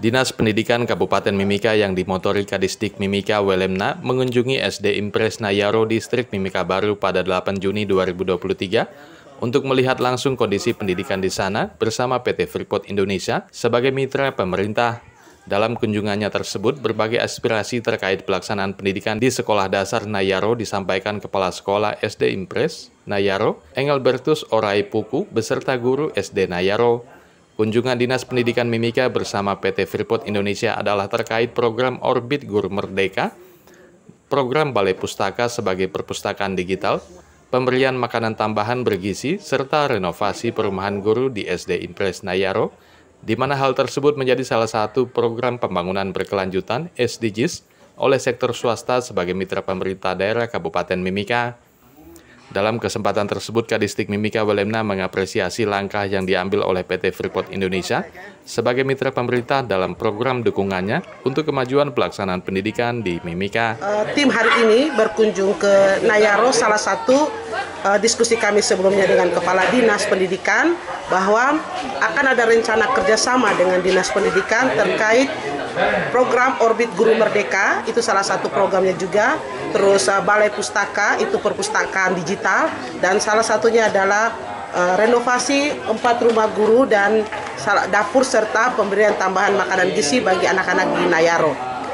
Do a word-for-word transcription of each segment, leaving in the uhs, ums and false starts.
Dinas Pendidikan Kabupaten Mimika yang dimotori Kadisdik Mimika Welemna mengunjungi S D Impres Nayaro Distrik Mimika Baru pada delapan Juni dua ribu dua puluh tiga untuk melihat langsung kondisi pendidikan di sana bersama P T Freeport Indonesia sebagai mitra pemerintah. Dalam kunjungannya tersebut, berbagai aspirasi terkait pelaksanaan pendidikan di Sekolah Dasar Nayaro disampaikan Kepala Sekolah S D Impres Nayaro, Engelbertus Orai Puku, beserta guru S D Nayaro. Kunjungan Dinas Pendidikan Mimika bersama P T Freeport Indonesia adalah terkait program Orbit Guru Merdeka, program Balai Pustaka sebagai perpustakaan digital, pemberian makanan tambahan bergizi, serta renovasi perumahan guru di S D Impres Nayaro, di mana hal tersebut menjadi salah satu program pembangunan berkelanjutan S D Gs oleh sektor swasta sebagai mitra pemerintah daerah Kabupaten Mimika. Dalam kesempatan tersebut, Kadisdik Mimika Welemna mengapresiasi langkah yang diambil oleh P T Freeport Indonesia sebagai mitra pemerintah dalam program dukungannya untuk kemajuan pelaksanaan pendidikan di Mimika. Uh, tim hari ini berkunjung ke Nayaro, salah satu uh, diskusi kami sebelumnya dengan Kepala Dinas Pendidikan bahwa akan ada rencana kerjasama dengan Dinas Pendidikan terkait program Orbit Guru Merdeka, itu salah satu programnya juga. Terus uh, Balai Pustaka, itu perpustakaan digital. Dan salah satunya adalah uh, renovasi empat rumah guru dan dapur serta pemberian tambahan makanan gizi bagi anak-anak di Nayaro.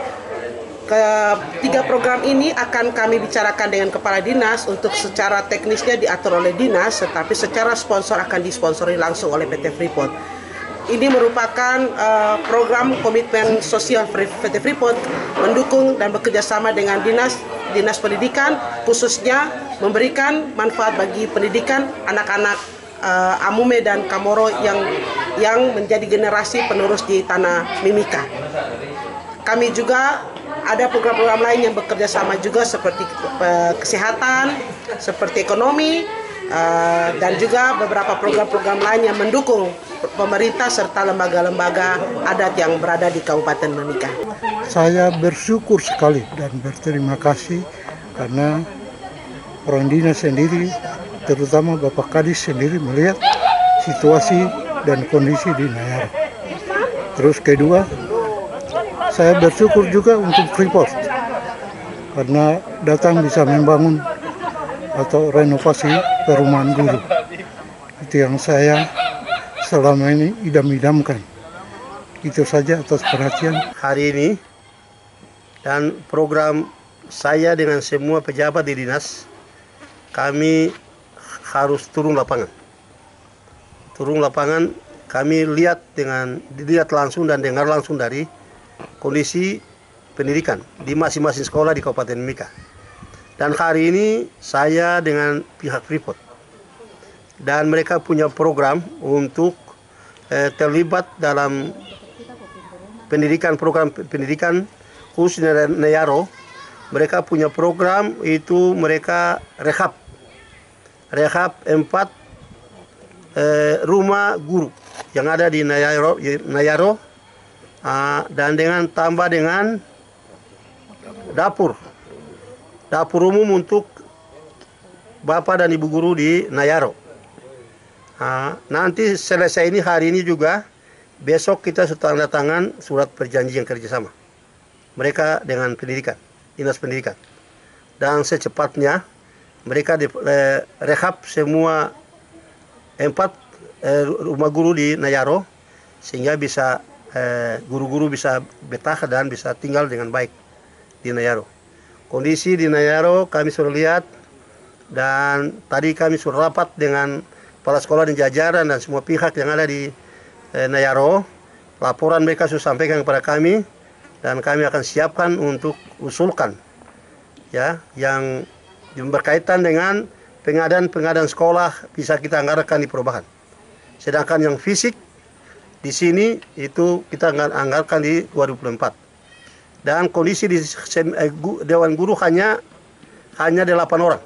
Ketiga program ini akan kami bicarakan dengan Kepala Dinas untuk secara teknisnya diatur oleh Dinas, tetapi secara sponsor akan disponsori langsung oleh P T Freeport. Ini merupakan uh, program komitmen sosial P T Freeport mendukung dan bekerjasama dengan Dinas Dinas Pendidikan, khususnya memberikan manfaat bagi pendidikan anak-anak uh, Amume dan Kamoro yang yang menjadi generasi penerus di tanah Mimika. Kami juga ada program-program lain yang bekerja sama juga seperti uh, kesehatan, seperti ekonomi, uh, dan juga beberapa program-program lain yang mendukung pemerintah serta lembaga-lembaga adat yang berada di Kabupaten Mimika. Saya bersyukur sekali dan berterima kasih karena orang dinas sendiri, terutama Bapak Kadis sendiri melihat situasi dan kondisi di Nayaro. Terus kedua, saya bersyukur juga untuk Freeport karena datang bisa membangun atau renovasi perumahan guru. Itu yang saya selama ini idam-idamkan. Itu saja atas perhatian hari ini, dan program saya dengan semua pejabat di dinas, kami harus turun lapangan. Turun lapangan, kami lihat dengan dilihat langsung dan dengar langsung dari kondisi pendidikan di masing-masing sekolah di Kabupaten Mimika. Dan hari ini saya dengan pihak Freeport, dan mereka punya program untuk eh, terlibat dalam pendidikan, program pendidikan khusus Nayaro. Mereka punya program itu, mereka rehab rehab empat eh, rumah guru yang ada di Nayaro, Nayaro uh, dan dengan tambah dengan dapur dapur umum untuk bapak dan ibu guru di Nayaro. Uh, nanti selesai ini hari ini juga, besok kita sudah tanda tangan surat perjanjian kerjasama mereka dengan pendidikan, Dinas Pendidikan. Dan secepatnya mereka di, eh, rehab semua empat eh, rumah guru di Nayaro, sehingga bisa guru-guru eh, bisa betah dan bisa tinggal dengan baik di Nayaro. Kondisi di Nayaro kami sudah lihat, dan tadi kami sudah rapat dengan kepala sekolah dan jajaran dan semua pihak yang ada di eh, Nayaro. Laporan mereka sudah sampaikan kepada kami, dan kami akan siapkan untuk usulkan ya yang berkaitan dengan pengadaan-pengadaan sekolah bisa kita anggarkan di perubahan. Sedangkan yang fisik di sini itu kita anggarkan di dua ribu dua puluh empat. Dan kondisi di Dewan Guru hanya hanya delapan orang.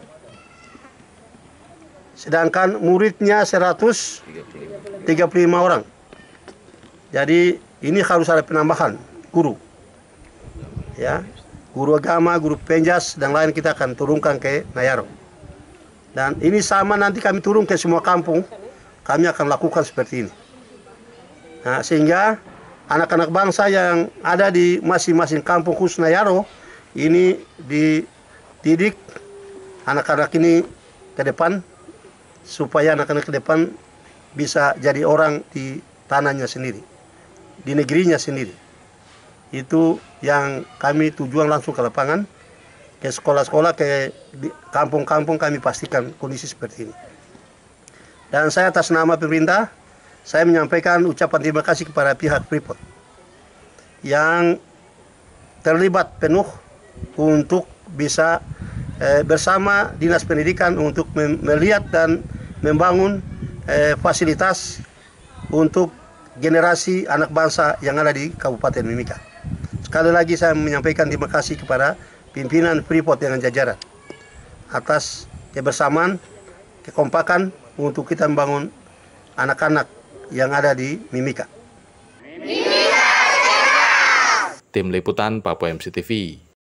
Sedangkan muridnya seratus tiga puluh lima orang. Jadi ini harus ada penambahan guru. Ya, guru agama, guru penjas, dan lain kita akan turunkan ke Nayaro. Dan ini sama nanti kami turun ke semua kampung, kami akan lakukan seperti ini. Nah, sehingga anak-anak bangsa yang ada di masing-masing kampung khususnya Yaro ini dididik anak-anak ini ke depan supaya anak-anak ke depan bisa jadi orang di tanahnya sendiri, di negerinya sendiri. Itu yang kami tujuan langsung ke lapangan, ke sekolah-sekolah, ke kampung-kampung kami pastikan kondisi seperti ini. Dan saya atas nama pemerintah, saya menyampaikan ucapan terima kasih kepada pihak Freeport yang terlibat penuh untuk bisa eh, bersama Dinas Pendidikan untuk melihat dan membangun eh, fasilitas untuk generasi anak bangsa yang ada di Kabupaten Mimika. Sekali lagi saya menyampaikan terima kasih kepada pimpinan Freeport dengan jajaran atas kebersamaan, kekompakan untuk kita membangun anak-anak yang ada di Mimika. Tim Liputan Papua M C T V.